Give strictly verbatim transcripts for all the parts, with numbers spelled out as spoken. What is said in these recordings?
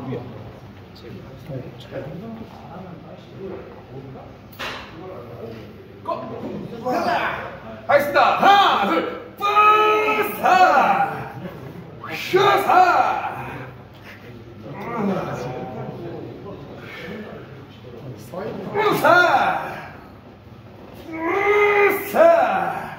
고! 하겠습니다. 하나, 둘, 뿌사! 슈사! 뿌사! 뿌사!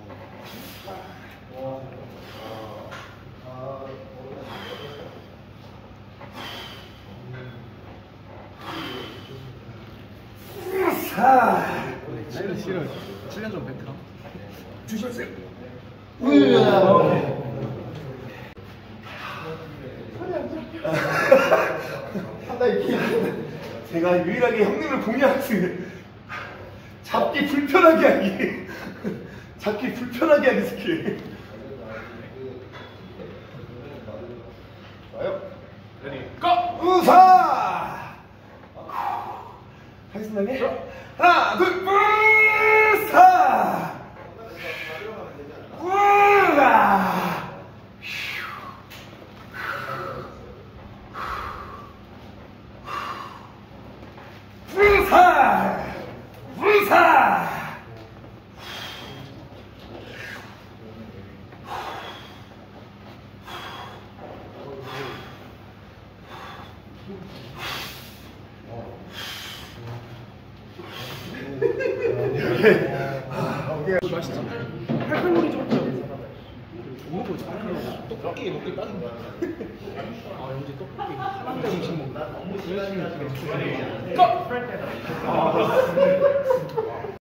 뿌사! 싫어 싫어. 칠 년 전 베테랑. 주셨어요. 제가 유일하게 형님을 공유할 수 있는 잡기 불편하게 하기 잡기 불편하게 하기 스킬. 좋아요. 레디 고! 우사! 하겠습니다. 하나 둘 우사! 우라! 우사! 우사! 오케이. 맛있지? 팔팔놀이 좀 먹는 거지. 떡볶이 먹기 딱인데. 아 영재 떡볶이 한 대 음식 먹는다. 고!